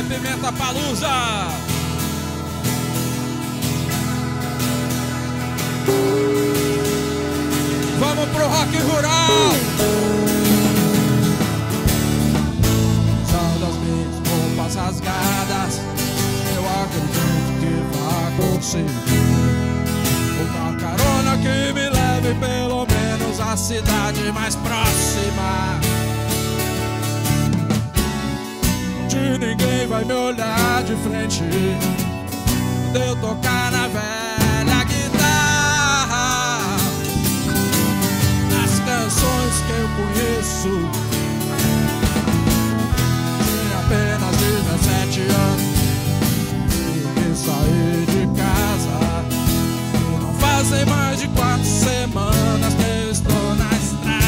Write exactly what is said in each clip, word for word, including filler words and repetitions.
P Pimenta Palusa. Vamos pro rock rural. São das minhas roupas rasgadas, eu acredito que vai conseguir uma carona que me leve pelo menos à cidade mais próxima. De ninguém vai me olhar de frente de eu tocar na velha guitarra as canções que eu conheço. Tinha apenas dezessete anos e saí de casa. E não fazem mais de quatro semanas que eu estou na estrada.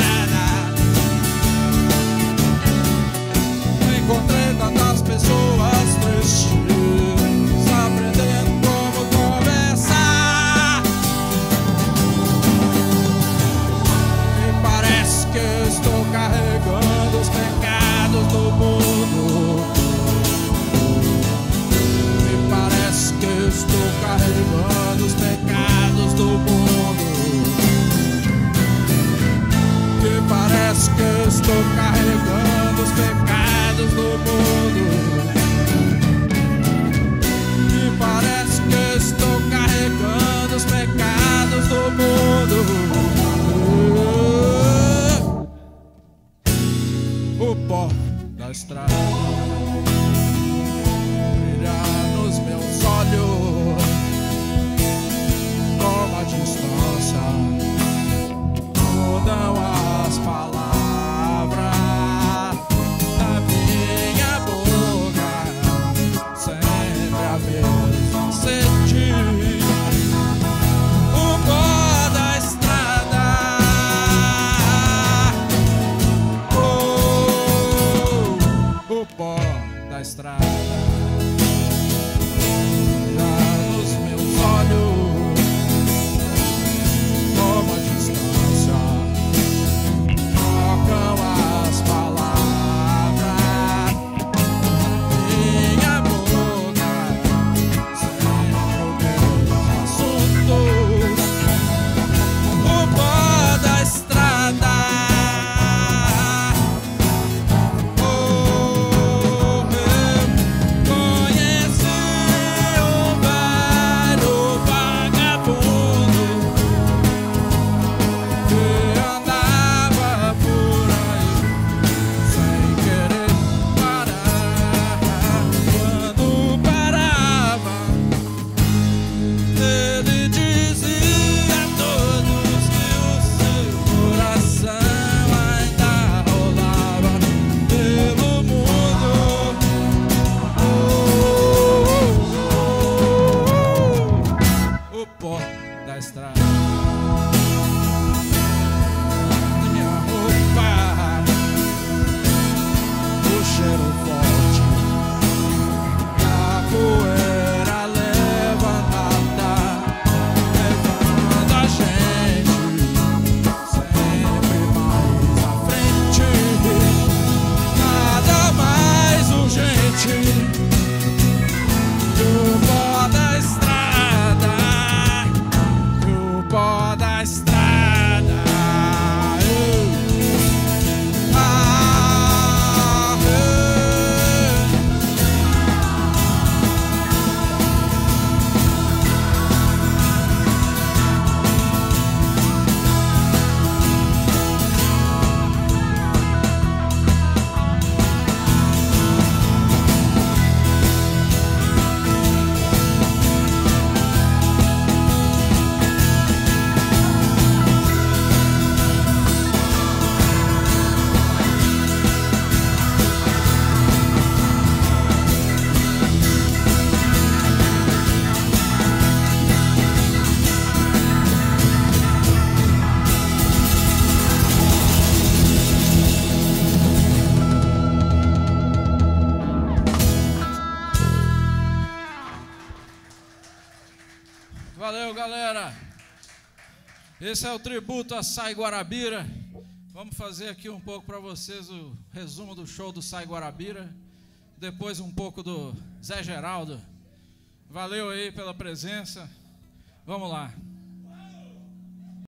Encontrei tantas pessoas tristes, aprendendo como conversar. E parece que eu estou carregando os pecados do mundo. E parece que eu estou carregando os pecados do mundo. Que parece que eu estou carregando os pecados do mundo. E parece que eu estou carregando os pecados do mundo. O pó da estrada brilha nos meus olhos como a distância mudam as palavras da minha boca, sempre a mesma sede. O pó da estrada, oh, o pó da estrada brilha nos meus olhos como a distância trocam as palavras minha boca, sempre o mesmo assunto. O pó da estrada, oh, eu conheci um velho vagabundo que andava por aí sem querer parar. Quando parava, ele dizia a todos que o seu coração ainda rolava pelo mundo. Oh, o pó da estrada, minha roupa, o cheiro forte da poeira levantada, levando a gente sempre mais à frente. Nada mais urgente que o pó da estrada, que o pó da estrada. Eu, ah, eu. Valeu, galera. Esse é o tributo a Sai Guarabira. Vamos fazer aqui um pouco para vocês o resumo do show do Sai Guarabira. Depois um pouco do Zé Geraldo. Valeu aí pela presença. Vamos lá.